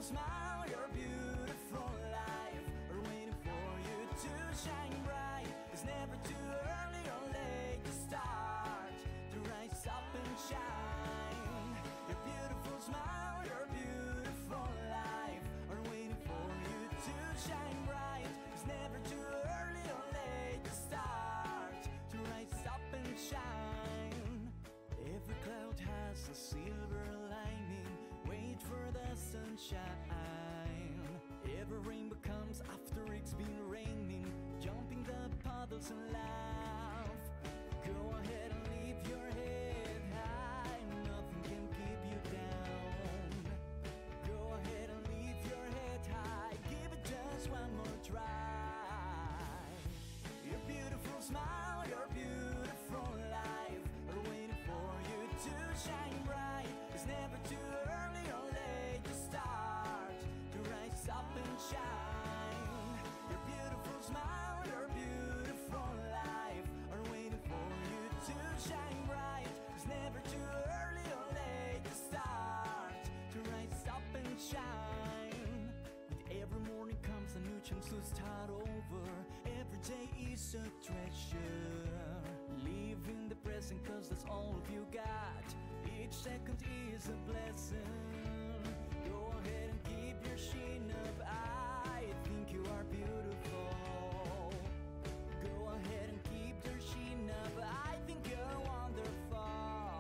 smile, your beautiful life are waiting for you to shine bright. It's never too early or late to start, to rise up and shine. Your beautiful smile, your beautiful life are waiting for you to shine bright. It's never too early or late to start, to rise up and shine. Every cloud has a silver lining, wait for the sunshine. Every rainbow comes after it's been raining, jumping the puddles and laugh. Go ahead and leave your head high, nothing can keep you down. Go ahead and leave your head high, give it just one more try. Your beautiful smile, your beautiful life are waiting for you to shine bright. It's never too early or late to start, to rise up and shine. Your beautiful smile, your beautiful life are waiting for you to shine bright. It's never too early or late to start, to rise up and shine. With every morning comes a new chance to start over. Every day is a treasure. Live in the present, cause that's all you got. Each second is a blessing. Go ahead and keep your chin up, I think you are beautiful. Go ahead and keep your chin up, I think you're wonderful.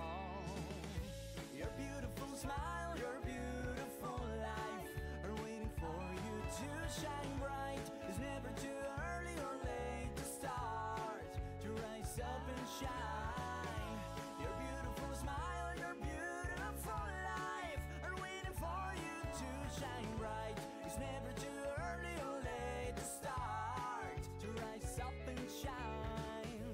Your beautiful smile, your beautiful life are waiting for you to shine bright. It's never too early or late to start, to rise up and shine. Your beautiful smile, your beautiful life are waiting for you to shine bright. It's never too early or late to start, to rise up and shine.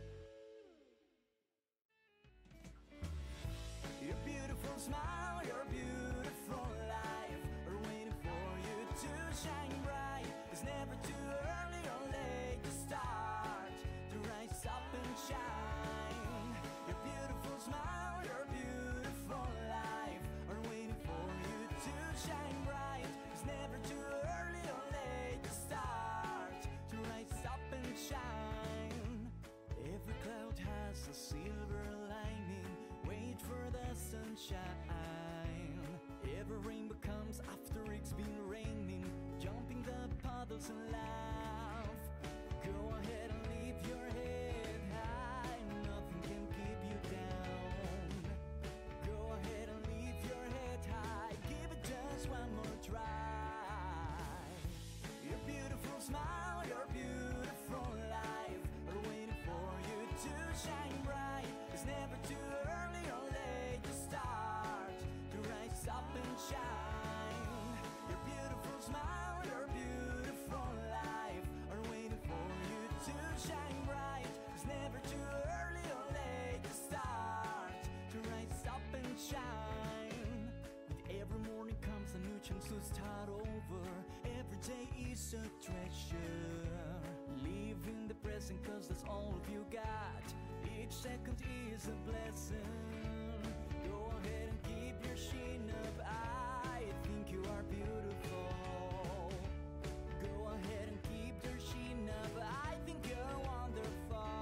Your beautiful smile, your beautiful life are waiting for you to shine bright. It's never too early or late to start, to rise up and shine. Your beautiful smile, your beautiful life are waiting for you to shine bright. It's never too early or late to start, to rise up and shine. Every cloud has a silver lining, wait for the sunshine. Every rainbow comes after it's been raining, jumping the puddles and laugh. Go ahead and leave your head high, nothing can keep you down. Go ahead and leave your head high, give it just one more try. Your beautiful smile, your beautiful life are waiting for you to shine bright. It's never too early or late to start, to rise up and shine. Your beautiful smile, your beautiful life are waiting for you to shine bright. It's never too early or late to start, to rise up and shine. With every morning comes a new chance to start over. Every day is a treasure. Live in the present, cause that's all you got. Each second is a blessing. Go ahead and keep your chin up, I think you are beautiful. Go ahead and keep your chin up, I think you're wonderful.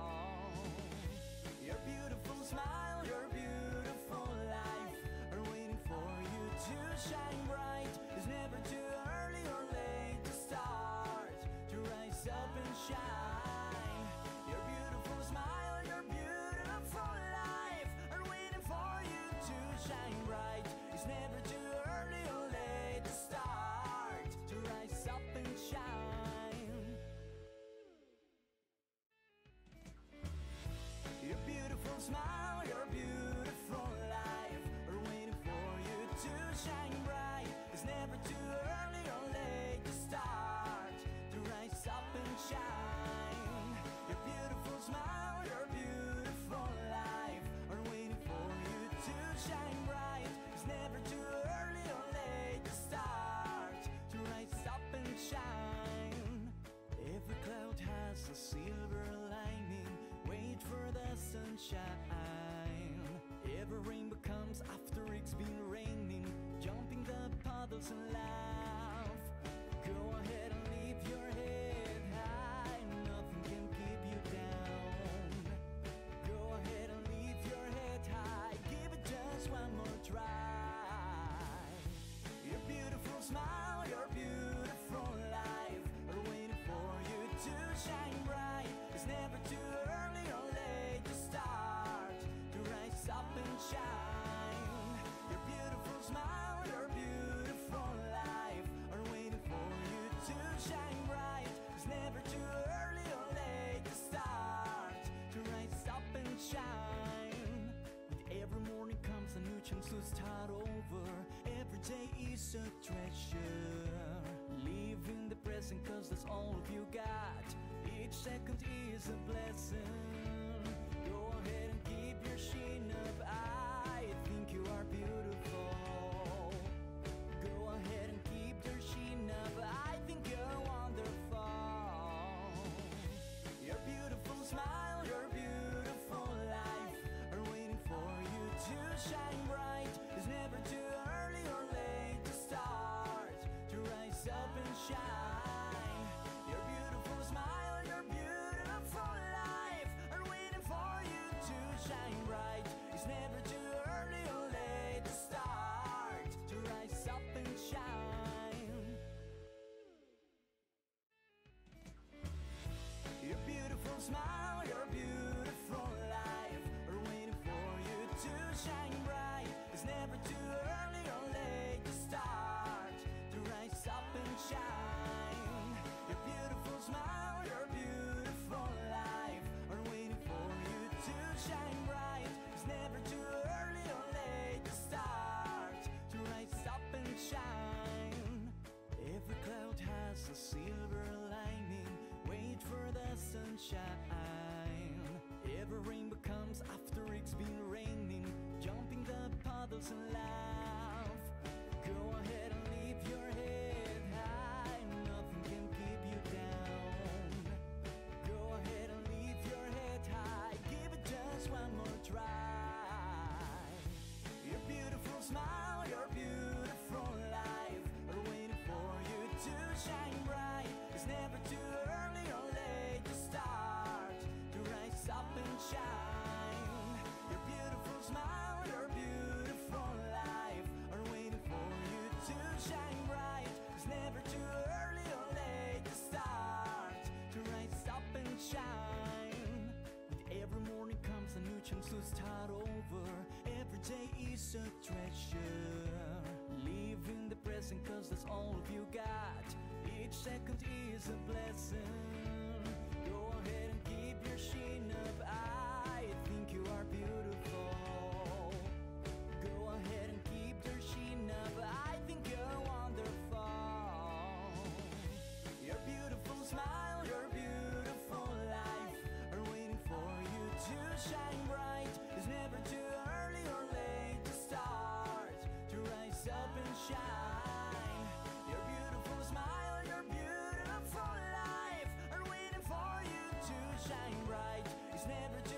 Your beautiful smile, your beautiful life are waiting for you to shine bright. It's never too early or late to start, to rise up and shine. Your beautiful smile, your beautiful life are waiting for you to shine bright. It's never too early or late to start, to rise up and shine. Your beautiful smile, your beautiful life are waiting for you to shine bright. It's never too early or late to start, to rise up and shine. Your beautiful smile, your beautiful life are waiting for you to shine bright. It's never too early or late to start, to rise up and shine. Every cloud has a silver lining, wait for the sunshine. Every rainbow comes after it's been raining, jumping the puddles puddles and laugh. Go ahead and leave your head high, nothing can keep you down. Go ahead and leave your head high, give it just one more try. Your beautiful smile, your beautiful life are waiting for you to shine bright. It's never too early or late to start, to rise up and shine. Your beautiful smile, your beautiful life are waiting for you to shine bright. It's never too early or late to start, to rise up and shine. With every morning comes a new chance to start over. Every day is a treasure. Live in the present cause that's all you got. Each second is a blessing. Go ahead and keep your chin up. I think you are beautiful. Go ahead and keep your chin up. I think you're wonderful. Your beautiful smile, your beautiful life are waiting for you to shine bright. It's never too early or late to start, to rise up and shine. Your beautiful smile, your beautiful life are waiting for you to shine bright. It's never too early or late to start, to rise up and shine. Your beautiful smile, your beautiful life are waiting for you to shine bright. It's never too early or late to start, to rise up and shine. Your beautiful smile, your beautiful life are waiting for you to shine bright. It's never too early or late to start, to rise up and shine. Every cloud has a silver lining, wait for the sunshine. Every rainbow comes after it's been raining, jumping the puddles and laugh. Go ahead and leave your head high, nothing can keep you down. Go ahead and leave your head high, give it just one more try. Your beautiful smile, your beautiful life are waiting for you to shine bright. It's never too early or late to start, to rise up and shine. Your beautiful smile, your beautiful life are waiting for you to shine bright. It's never too early or late to start, to rise up and shine. With every morning comes a new chance to start over. Every day is a treasure. Live in the present cause that's all you got. Each second is a blessing. Go ahead and keep your chin up. I think you are beautiful. Go ahead and keep your chin up. I think you're wonderful. Your beautiful smile, your beautiful life are waiting for you to shine bright. It's never too early or late to start, to rise up and shine. Your beautiful smile, your beautiful life are waiting for you to shine bright. It's never too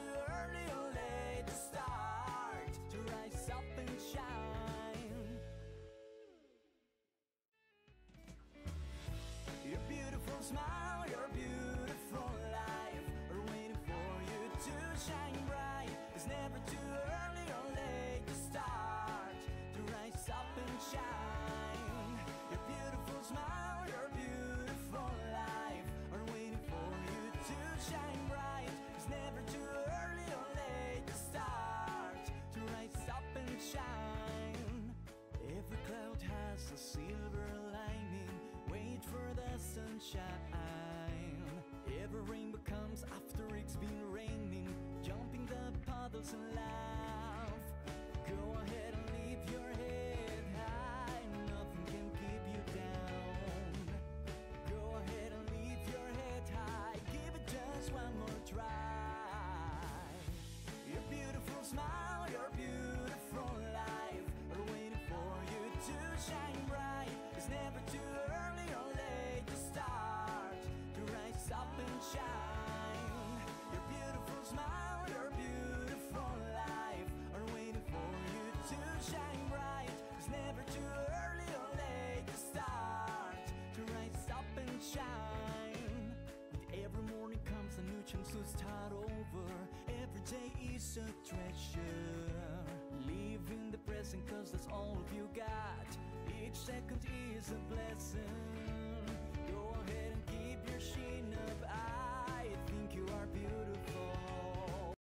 chance to start over. Every day is a treasure. Live in the present, cause that's all you got. Each second is a blessing.